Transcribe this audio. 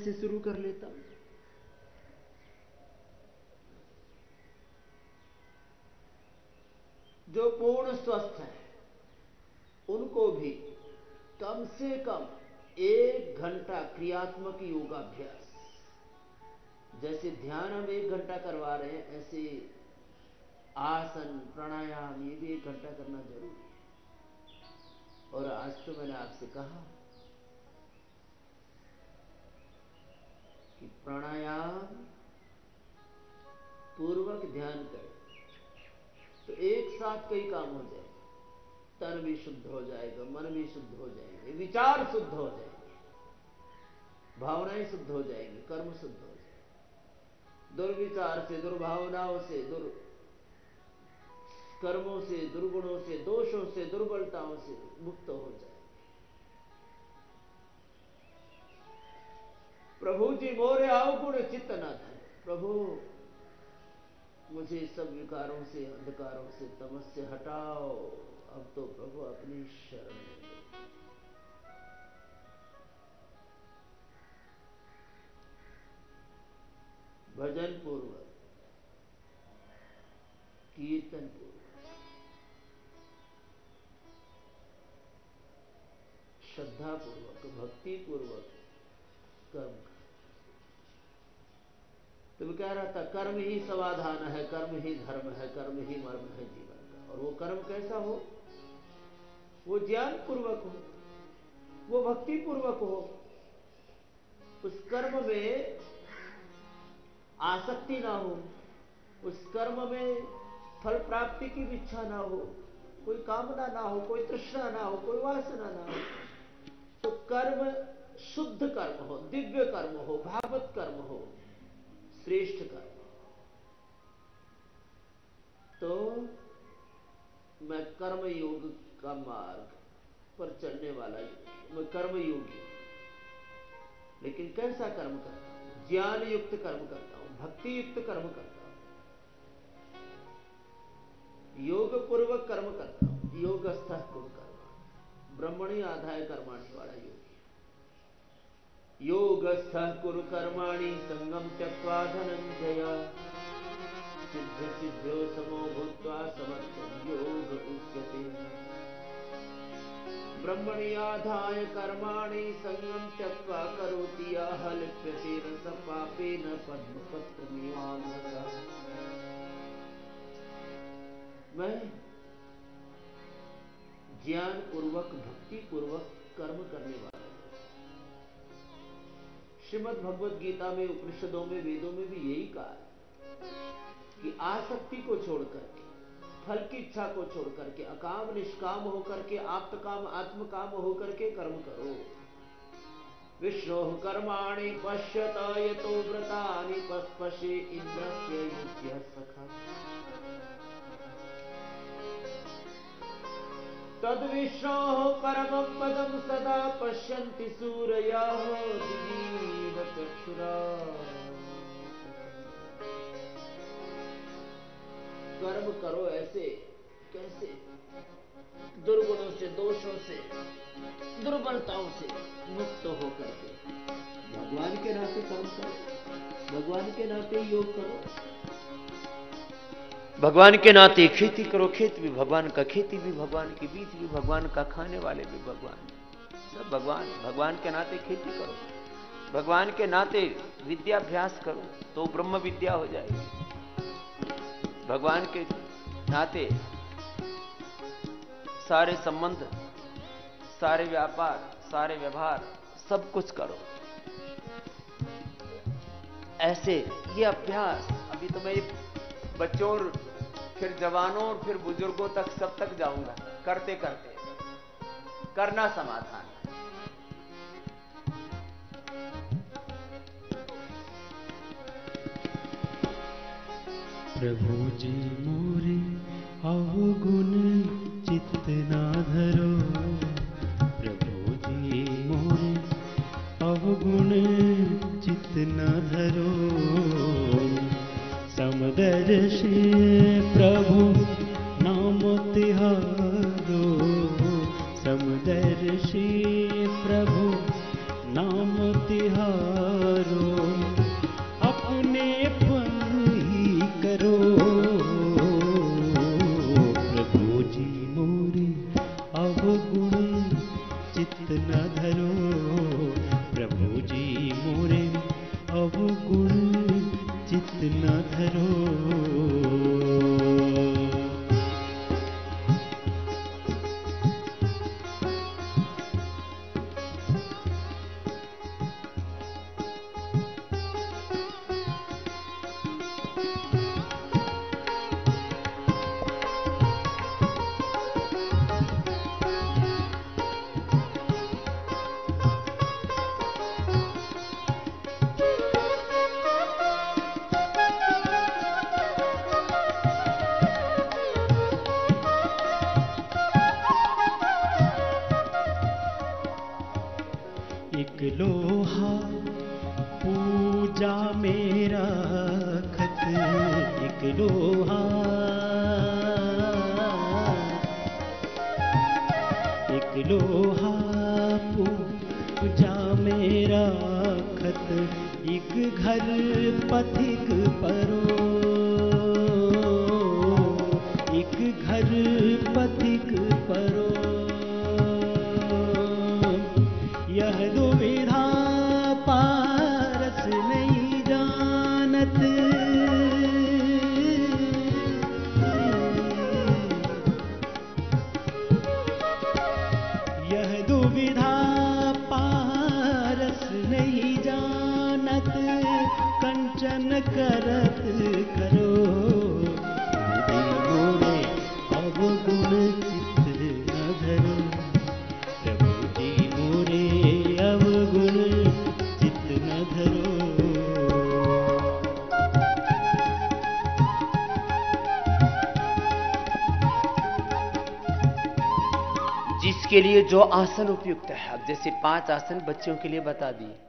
से शुरू कर लेता हूं। जो पूर्ण स्वस्थ है उनको भी कम से कम 1 घंटा क्रियात्मक योगाभ्यास, जैसे ध्यान हम 1 घंटा करवा रहे हैं, ऐसे आसन प्राणायाम ये भी 1 घंटा करना जरूरी है। और आज तो मैंने आपसे कहा कि प्राणायाम पूर्वक ध्यान करें तो एक साथ कई काम हो जाएंगे। तन भी शुद्ध हो जाएगा, मन भी शुद्ध हो जाएंगे, विचार शुद्ध हो जाएंगे, भावनाएं शुद्ध हो जाएंगी, कर्म शुद्ध हो जाएंगे। दुर्विचार से, दुर्भावनाओं से, कर्मों से, दुर्गुणों से, दोषों से, दुर्बलताओं से मुक्त हो जाएंगे। प्रभु जी मोरे अवगुण चित्त न धरे। प्रभु मुझे सब विकारों से, अंधकारों से, तमस से हटाओ। अब तो प्रभु अपनी शरण में लो। भजन पूर्वक, कीर्तन पूर्वक, श्रद्धा पूर्वक, भक्ति पूर्वक कर्म कर। तो कह रहा था कर्म ही समाधान है, कर्म ही धर्म है, कर्म ही मर्म है जीवन का। और वो कर्म कैसा हो? वो ज्ञान पूर्वक हो, वो भक्ति पूर्वक हो, उस कर्म में आसक्ति ना हो, उस कर्म में फल प्राप्ति की इच्छा ना हो, कोई कामना ना हो, कोई तृष्णा ना हो, कोई वासना ना हो। तो कर्म शुद्ध कर्म हो, दिव्य कर्म हो, भागवत कर्म हो, श्रेष्ठ कर्म। तो मैं कर्म योग का मार्ग पर चलने वाला मैं कर्म योगी। लेकिन कैसा कर्म करता हूं? ज्ञान युक्त कर्म करता हूं, भक्ति युक्त कर्म करता हूं, योग पूर्वक कर्म करता हूं। योगस्थः कुरु कर्म ब्रह्मणि आधाय कर्माणि वाला योगी। योगस्थः कुरु कर्माणि संगम त्यक्त्वा धनंजय। सिद्ध सिद्ध्यो समो भूत्वा समर्थं योग उच्यते। ब्रह्मणि आधाय कर्माणि संगम त्यक्त्वा करोति यः लिप्यते न स पापेन पद्मपत्रमिवाम्भसा। मैं ज्ञान पूर्वक, भक्ति पूर्वक कर्म करने वाला हूं। श्रीमद् भगवद गीता में, उपनिषदों में, वेदों में भी यही कहा है कि आसक्ति को छोड़कर के, फल की इच्छा को छोड़कर के, अकाम निष्काम होकर के, आप्तकाम आत्मकाम होकर के कर्म करो। विष्णोः कर्माणि पश्यत यतो व्रतानि पस्पशे इंद्रस्य युज्यः सखा। तद विष्णोः परमं पदं सदा पश्यन्ति सूरयः दिवीव चक्षुरा। कर्म करो ऐसे, कैसे? दुर्गुणों से, दोषों से, दुर्बलताओं से मुक्त होकर के भगवान के नाते कर्म करो, भगवान के नाते योग करो, भगवान के नाते खेती करो, खेत भी भगवान का, खेती भी भगवान की, बीज भी भगवान का, खाने वाले भी भगवान, सब भगवान। भगवान के नाते खेती करो, भगवान के नाते विद्याभ्यास करो तो ब्रह्म विद्या हो जाएगी। भगवान के नाते सारे संबंध, सारे व्यापार, सारे व्यवहार सब कुछ करो। ऐसे ये अभ्यास, अभी तो मैं बच्चों और फिर जवानों और फिर बुजुर्गों तक, सब तक जाऊंगा। करते करते करना समाधान है। प्रभु जी मोरे अवगुण चित्त ना धरो। प्रभु जी मोरे अवगुण चित्त न धरो। समदर्शी प्रभु नाम तिहारो। समदर्शी प्रभु नाम तिहारो। लोहा पूजा मेरा खत एक घर पथिक परो एक घर पथिक परो यह दुविधा पारस नहीं जानत यह दुविधा पारस नहीं जानत कंचन करत करो मोरे अवगुण चित्त न धरो प्रभु जी मोरे अवगुण चित्त न धरो। जिसके लिए जो आसन उपयुक्त है, अब जैसे 5 आसन बच्चों के लिए बता दिए,